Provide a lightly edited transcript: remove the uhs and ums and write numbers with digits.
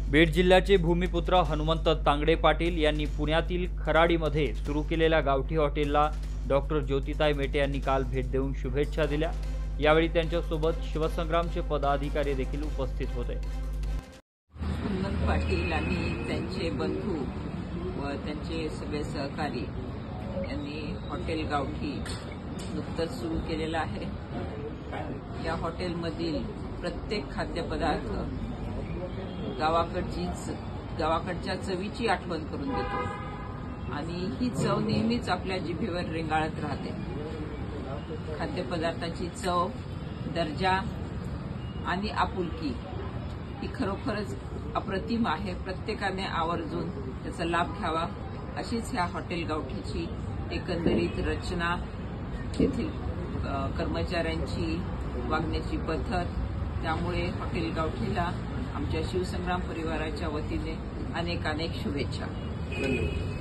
बीड जिल्ह्याचे भूमिपुत्र हनुमंत तांगडे पाटील यांनी पुण्यातील खराडीमध्ये सुरू केलेल्या गावठी हॉटेलला डॉक्टर ज्योतिताई मेटे यांनी काल भेट देऊन शुभेच्छा दिल्या। यावेळी त्यांच्यासोबत शिवसंग्रामचे पदाधिकारी देखील उपस्थित होते। हनुमंत पाटील आणि त्यांचे बंधू व त्यांचे सगळे सहकारी यांनी हॉटेल गावठी नुकतंच सुरू केलेलं आहे। या हॉटेलमधील प्रत्येक खाद्यपदार्थ गावाकडच्या चवीची आठवण करून देतो आणि ही चव नेहमीच आपल्या जिभेवर रेंगाळत राहते। खाद्यपदार्थाची चव, दर्जा आणि आपुलकी ही खरोखरच अप्रतिम आहे। प्रत्येकाने आवर्जून त्याचा लाभ घ्यावा अशीच ह्या हॉटेल गावठीची एकंदरीत रचना, येथील कर्मचाऱ्यांची वागण्याची पद्धत, त्यामुळे हॉटेल गावठीला आमच्या शिवसंग्राम परिवाराच्या वतीने अनेक शुभेच्छा।